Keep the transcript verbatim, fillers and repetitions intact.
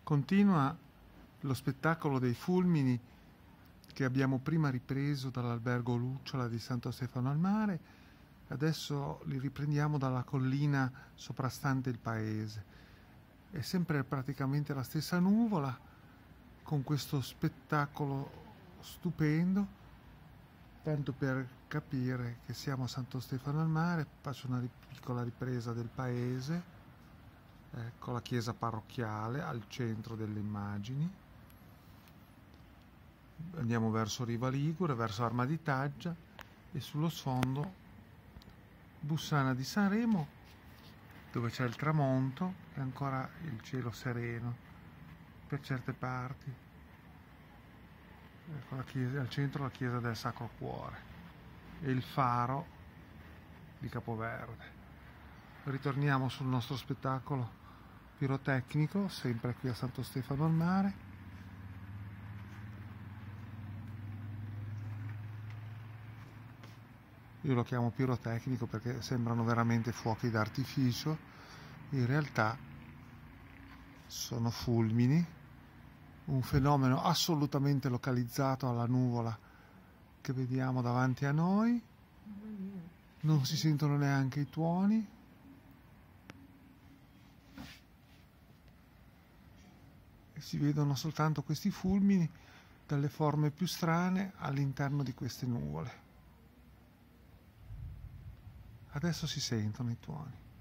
Continua lo spettacolo dei fulmini che abbiamo prima ripreso dall'albergo Lucciola di Santo Stefano al Mare. Adesso li riprendiamo dalla collina soprastante il paese. È sempre praticamente la stessa nuvola, con questo spettacolo stupendo. Tanto per capire che siamo a Santo Stefano al Mare, faccio una piccola ripresa del paese. Ecco la chiesa parrocchiale al centro delle immagini. Andiamo verso Riva Ligure, verso Arma di Taggia, e sullo sfondo Bussana di Sanremo, dove c'è il tramonto e ancora il cielo sereno per certe parti. Ecco la chiesa, al centro la chiesa del Sacro Cuore e il faro di Capoverde. Ritorniamo sul nostro spettacolo pirotecnico, sempre qui a Santo Stefano al Mare. Io lo chiamo pirotecnico perché sembrano veramente fuochi d'artificio, in realtà sono fulmini, un fenomeno assolutamente localizzato alla nuvola che vediamo davanti a noi. Non si sentono neanche i tuoni. E si vedono soltanto questi fulmini dalle forme più strane all'interno di queste nuvole. Adesso si sentono i tuoni.